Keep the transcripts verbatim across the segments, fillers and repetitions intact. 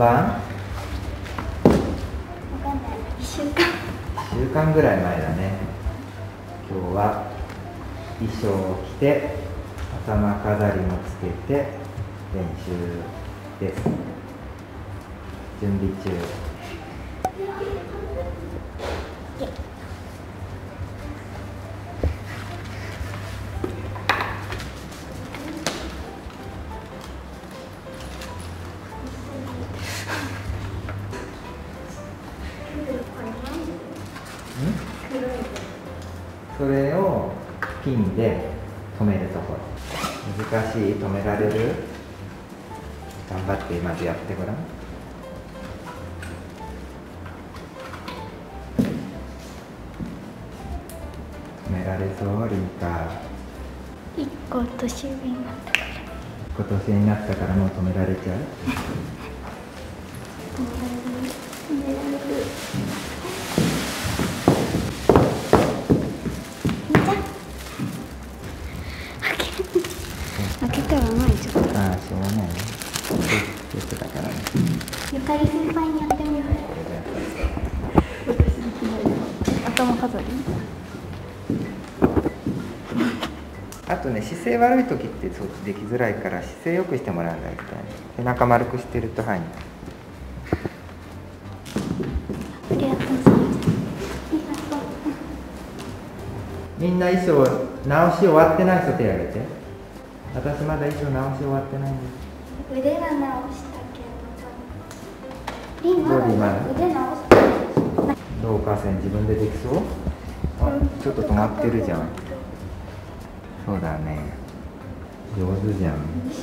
番？ わかんない。いっしゅうかん。 いっしゅうかんぐらい前だね。今日は衣装を着て頭飾りもつけて練習です。準備中。それをピンで止めるところ。難しい？止められる？頑張ってまずやってごらん。止められそう？リンカいっこ年上になったから。いっこ年上になったからもう止められちゃう？ 止められる。開けたら前ちょっと。 ああ、しょうがないね。よくだからね。 ゆかり先輩にやってみる。頭飾り。 あとね、姿勢悪い時ってそっちできづらいから姿勢よくしてもらうんだよね。背中丸くしてると範囲。 ありがとうございます。 みんな衣装直し終わってない人手挙げて。私まだ衣装直し終わってないんです。 腕は直したけど。リンまだ腕直した。 どうかせん自分でできそう？あ、ちょっと止まってるじゃん。そうだね。上手じゃん。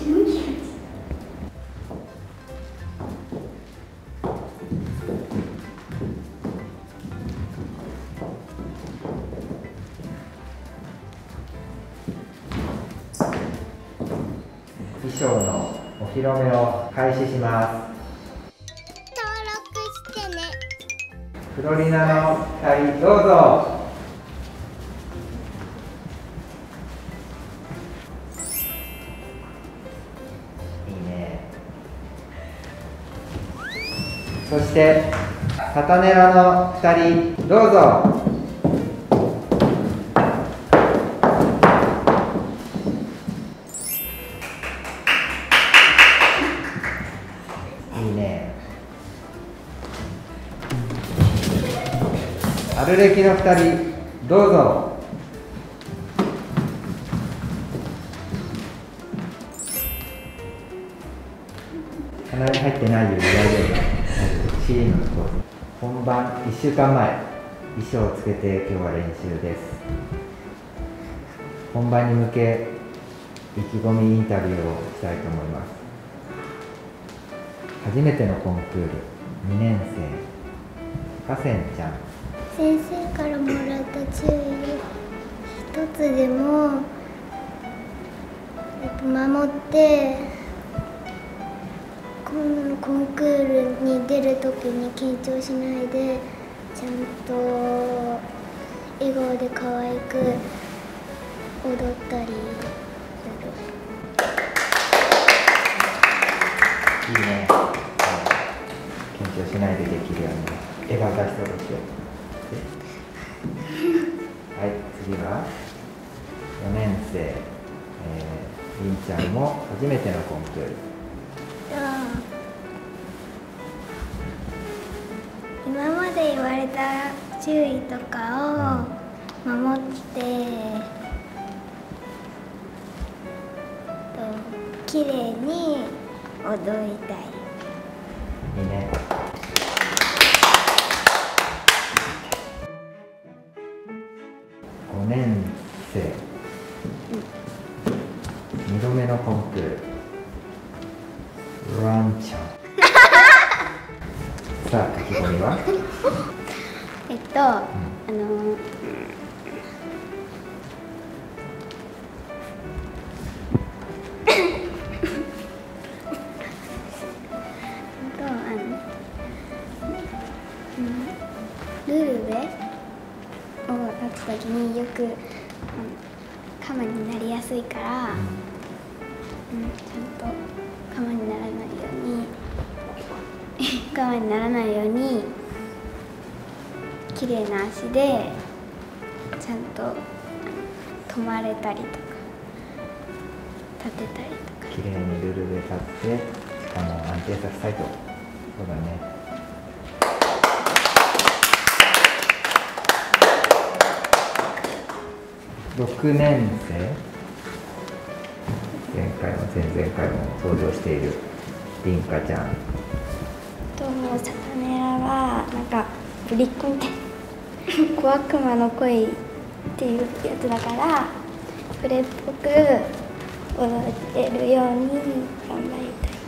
衣装のお披露目を開始します。 登録してね。 フロリナのふたりどうぞ。いいね。そしてサタネラのふたりどうぞ。いいね。アルレキのふたりどうぞ。鼻に入ってないよ。大丈夫。シーンのポーズ。本番いっしゅうかんまえ、衣装をつけて今日は練習です。本番に向け意気込みインタビューをしたいと思います。初めてのコンクール、にねん生、かせんちゃん。 先生からもらった注意一つでもやっぱ守って、このコンクールに出るときに緊張しないで、ちゃんと笑顔で可愛く踊ったりする。 いいね。緊張しないでできるように笑顔出しておいて。はい、次はよねん生、えー、りんちゃんも初めてのコンクール。 今まで言われた注意とかを守って、と綺麗に踊りたい。 いいね。ごねん生、にどめのコンクール、ランちゃん。さあ、意気込みは？ えっと、うん、あのルールでを立つときによく、うん、カマになりやすいから、うん、ちゃんとカマにならないように我慢にならないように綺麗な足でちゃんと止まれたりとか立てたりとか、 綺麗にルールで立ってしかも安定させたいと。そうだね。ろくねん生、前回も前々回も登場しているりんかちゃん。 とサタネラはなんかぶりっ子みたいな小悪魔の恋っていうやつだからそれっぽく踊れるように頑張りたいです。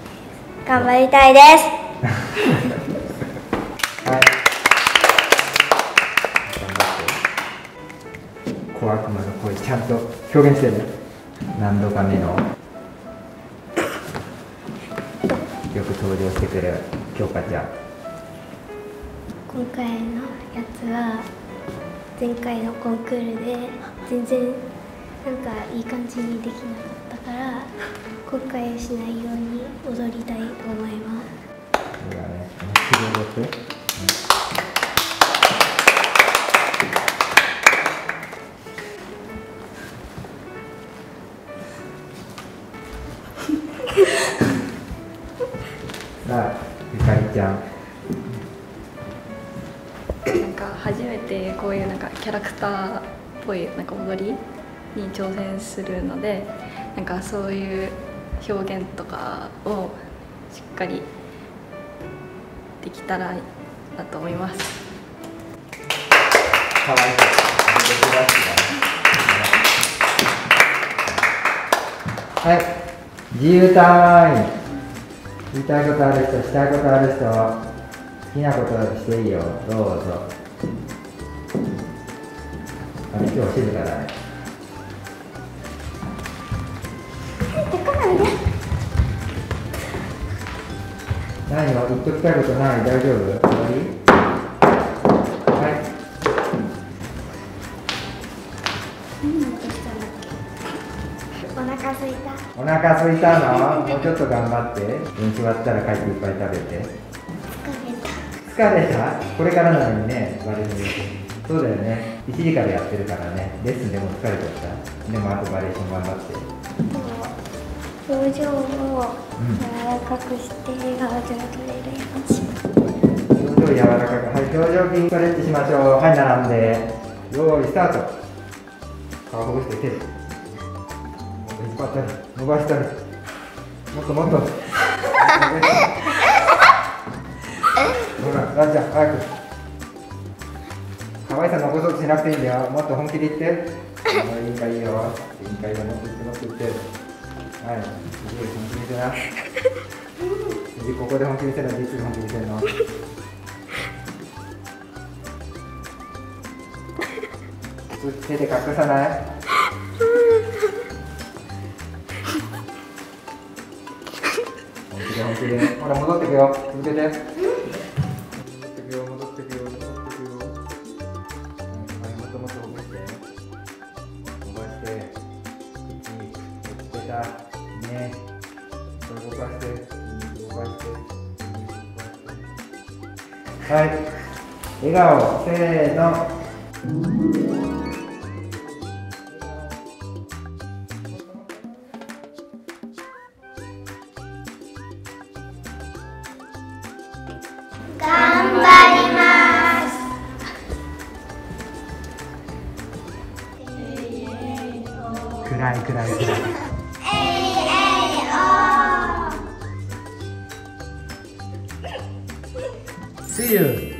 頑張りたいです。 はい。頑張って。小悪魔の声ちゃんと表現してる。何度か目のよく登場してくれる京香ちゃん。 今回のやつは前回のコンクールで全然なんかいい感じにできなかったから後悔しないように踊りたいと思います。 そうだね。思いっきり踊って。さあ、ゆかりちゃん。 なんか初めてこういうなんかキャラクターっぽいなんか踊りに挑戦するので、なんかそういう表現とかをしっかりできたらなと思います。 かわいい。はい、自由タイム。言いたいことある人、したいことある人、好きなことしていいよ、どうぞ。あれ、今日静かだね。何を言っときたいことない？大丈夫？終わり？はい。 お腹すいた。 お腹すいたの？もうちょっと頑張って。練習終わったら帰っていっぱい食べて。疲れた？これからなのにね、バレエの練習。そうだよね。いちじからやってるからね。レッスンでも疲れちゃった。でもあとバリエーション頑張って。 表情を柔らかくして笑顔で踊れるようにします。 表情柔らかく。はい、表情筋ストレッチしましょう。はい、並んで。よーい、スタート。顔ほぐして手。もっと引っ張ったり、伸ばしたり。もっともっと。ほら、ランちゃん、早く。可愛さ残そうとしなくていいんだよ。もっと本気で言って。いいかいいよ。いいかいいよ。もっと言って、もっと言って。はい、次本気見せな。次ここで本気見せるの、実に本気見せるの。手で隠さない。本気で本気で。ほら戻ってくよ。続けて。戻ってくよ、戻ってくよ、戻ってくよ。はい、もっともっとほぐして。伸ばして。口、出た。ね、これ動かして、動かして、はい、笑顔、せーの。 頑張ります。 暗い暗い暗い。See you.